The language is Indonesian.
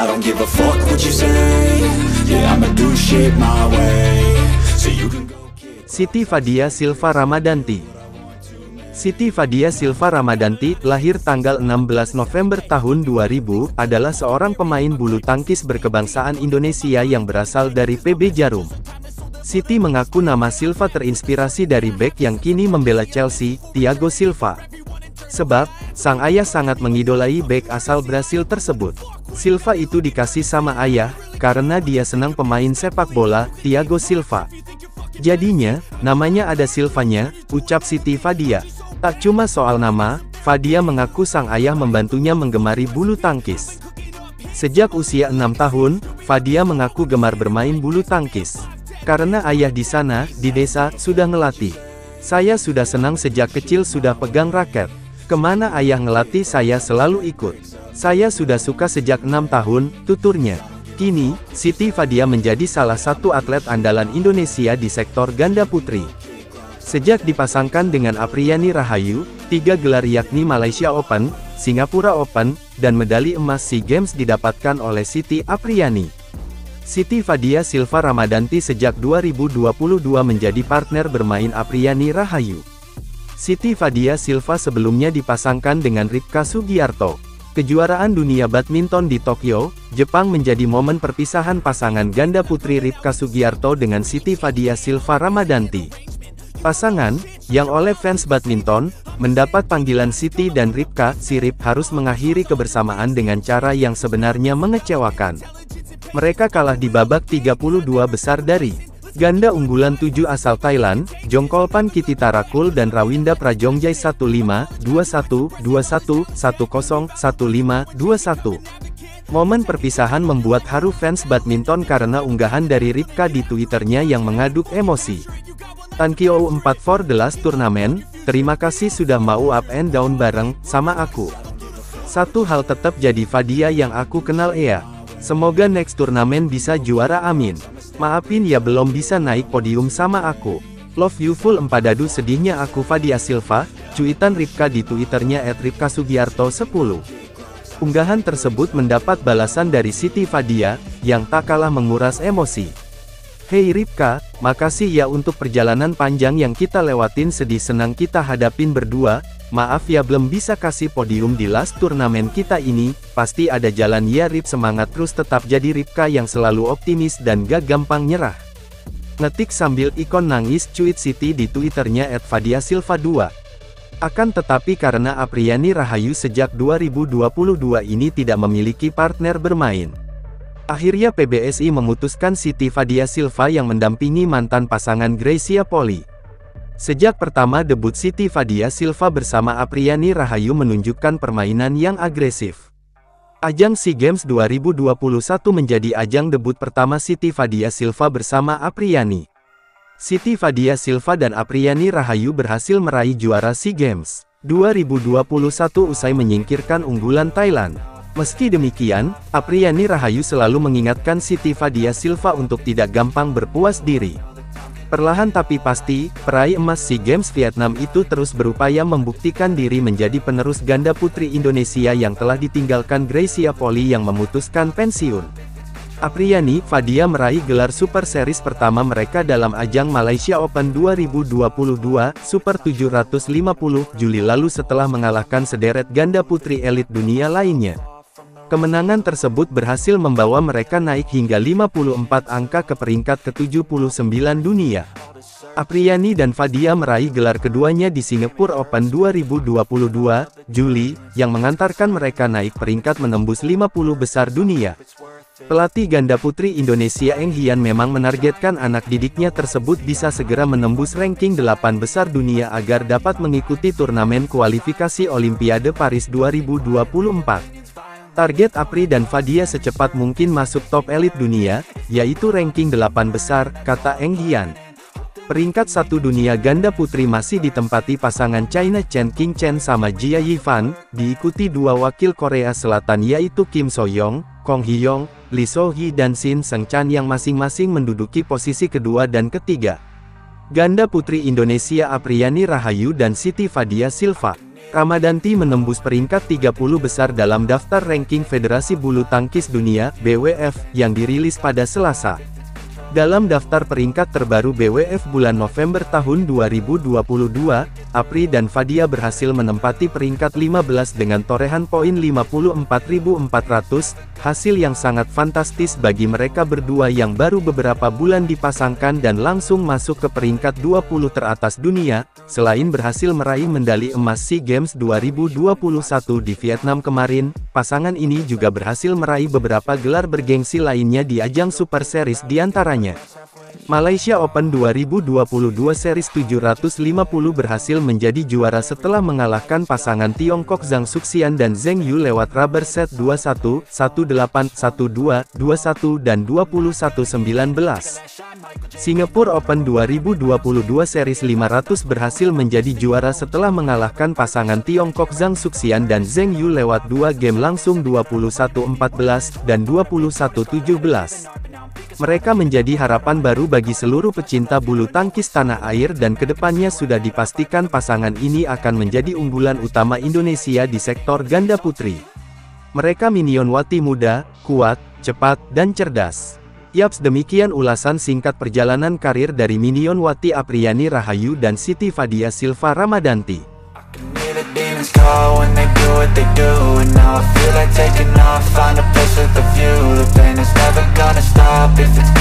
I don't give a fuck what you say. Yeah, I'ma do shit my way. So you can go kick. Siti Fadia Silva Ramadanti. Siti Fadia Silva Ramadanti, lahir tanggal 16 November tahun 2000, adalah seorang pemain bulu tangkis berkebangsaan Indonesia yang berasal dari PB Jarum. Siti mengaku nama Silva terinspirasi dari bek yang kini membela Chelsea, Thiago Silva. Sebab, sang ayah sangat mengidolai bek asal Brasil tersebut. Silva itu dikasih sama ayah, karena dia senang pemain sepak bola, Thiago Silva. Jadinya, namanya ada Silvanya, ucap Siti Fadia. Tak cuma soal nama, Fadia mengaku sang ayah membantunya menggemari bulu tangkis. Sejak usia 6 tahun, Fadia mengaku gemar bermain bulu tangkis. Karena ayah di sana, di desa, sudah ngelatih. Saya sudah senang sejak kecil sudah pegang raket. Kemana ayah ngelatih saya selalu ikut. Saya sudah suka sejak 6 tahun, tuturnya. Kini, Siti Fadia menjadi salah satu atlet andalan Indonesia di sektor ganda putri. Sejak dipasangkan dengan Apriani Rahayu, 3 gelar yakni Malaysia Open, Singapura Open, dan medali emas SEA Games didapatkan oleh Siti Apriani. Siti Fadia Silva Ramadanti sejak 2022 menjadi partner bermain Apriani Rahayu. Siti Fadia Silva sebelumnya dipasangkan dengan Ripka Sugiarto. Kejuaraan dunia badminton di Tokyo, Jepang menjadi momen perpisahan pasangan ganda putri Ripka Sugiarto dengan Siti Fadia Silva Ramadanti. Pasangan, yang oleh fans badminton, mendapat panggilan Siti dan Ripka, si Rip harus mengakhiri kebersamaan dengan cara yang sebenarnya mengecewakan. Mereka kalah di babak 32 besar dari ganda unggulan 7 asal Thailand, Jongkolpan Kititarakul dan Rawinda Prajongjai 15, 21, 21, 10, 15, 21. Momen perpisahan membuat haru fans badminton karena unggahan dari Ripka di Twitternya yang mengaduk emosi. Thank you 4 for the last turnamen, terima kasih sudah mau up and down bareng sama aku. Satu hal tetap jadi Fadia yang aku kenal Ea. Semoga next turnamen bisa juara amin. Maafin ya belum bisa naik podium sama aku. Love you full empadadu sedihnya aku Fadia Silva, cuitan Ripka di Twitternya @ripkasugiarto10. Unggahan tersebut mendapat balasan dari Siti Fadia, yang tak kalah menguras emosi. Hey Ripka, makasih ya untuk perjalanan panjang yang kita lewatin sedih senang kita hadapin berdua. Maaf ya belum bisa kasih podium di last turnamen kita ini, pasti ada jalan ya Rip semangat terus tetap jadi Ripka yang selalu optimis dan gak gampang nyerah. Ngetik sambil ikon nangis cuit Siti di Twitternya @fadiasilva2. Akan tetapi karena Apriani Rahayu sejak 2022 ini tidak memiliki partner bermain. Akhirnya PBSI memutuskan Siti Fadia Silva yang mendampingi mantan pasangan Greysia Poli. Sejak pertama debut Siti Fadia Silva bersama Apriani Rahayu menunjukkan permainan yang agresif. Ajang SEA Games 2021 menjadi ajang debut pertama Siti Fadia Silva bersama Apriani. Siti Fadia Silva dan Apriani Rahayu berhasil meraih juara SEA Games 2021 usai menyingkirkan unggulan Thailand. Meski demikian, Apriani Rahayu selalu mengingatkan Siti Fadia Silva untuk tidak gampang berpuas diri. Perlahan tapi pasti, peraih emas SEA Games Vietnam itu terus berupaya membuktikan diri menjadi penerus ganda putri Indonesia yang telah ditinggalkan Greysia Poli yang memutuskan pensiun. Apriani Fadia meraih gelar Super Series pertama mereka dalam ajang Malaysia Open 2022 Super 750 Juli lalu setelah mengalahkan sederet ganda putri elit dunia lainnya. Kemenangan tersebut berhasil membawa mereka naik hingga 54 angka ke peringkat ke-79 dunia. Apriani dan Fadia meraih gelar keduanya di Singapore Open 2022, Juli, yang mengantarkan mereka naik peringkat menembus 50 besar dunia. Pelatih ganda putri Indonesia Eng Hian memang menargetkan anak didiknya tersebut bisa segera menembus ranking 8 besar dunia agar dapat mengikuti turnamen kualifikasi Olimpiade Paris 2024. Target Apri dan Fadia secepat mungkin masuk top elit dunia, yaitu ranking 8 besar, kata Eng Hian. Peringkat 1 dunia ganda putri masih ditempati pasangan China Chen King Chen sama Jia Yifan, diikuti dua wakil Korea Selatan yaitu Kim So Young, Kong Hee-yong, Lee So Hee dan Shin Seung Chan yang masing-masing menduduki posisi kedua dan ketiga. Ganda putri Indonesia Apriani Rahayu dan Siti Fadia Silva Ramadanti menembus peringkat 30 besar dalam daftar ranking Federasi Bulu Tangkis Dunia, BWF, yang dirilis pada Selasa. Dalam daftar peringkat terbaru BWF bulan November tahun 2022, Apri dan Fadia berhasil menempati peringkat 15 dengan torehan poin 54.400, hasil yang sangat fantastis bagi mereka berdua yang baru beberapa bulan dipasangkan dan langsung masuk ke peringkat 20 teratas dunia. Selain berhasil meraih medali emas SEA Games 2021 di Vietnam kemarin, pasangan ini juga berhasil meraih beberapa gelar bergengsi lainnya di ajang Super Series diantaranya Malaysia Open 2022 Series 750 berhasil menjadi juara setelah mengalahkan pasangan Tiongkok Zhang Xuxian dan Zheng Yu lewat rubber set 2-1, 1-8, 1-2, 2-1 dan 21-19. Singapore Open 2022 Series 500 berhasil menjadi juara setelah mengalahkan pasangan Tiongkok Zhang Xuxian dan Zheng Yu lewat 2 game langsung 21-14 dan 21-17. Mereka menjadi harapan baru bagi seluruh pecinta bulu tangkis tanah air dan kedepannya sudah dipastikan pasangan ini akan menjadi unggulan utama Indonesia di sektor ganda putri. Mereka minion wati muda, kuat, cepat, dan cerdas. Yaps, demikian ulasan singkat perjalanan karir dari minion wati Apriani Rahayu dan Siti Fadia Silva Ramadanti. Demons call when they do what they do, and now I feel like taking off, find a place with a view. The pain is never gonna stop if it's